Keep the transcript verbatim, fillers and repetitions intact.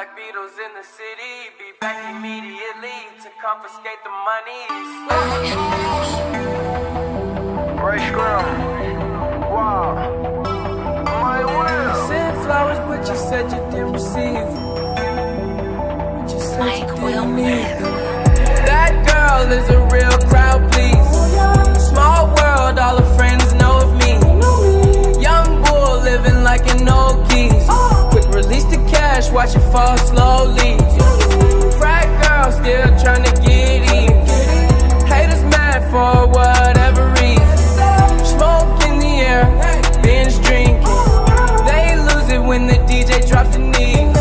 Black Beatles in the city, be back immediately to confiscate the monies. Ray Scrum. Wow. My will. You sent flowers, but you said you didn't receive them. But you said Mike you Will didn't need them. That girl is a real crowd, please. Small world, all her friends know of me. Young bull living like an old geese. Quick release the cash, watch it fall slowly. Frat girl still trying to get even. Haters mad for whatever reason. Smoke in the air, binge drinking. They lose it when the D J drops the knee.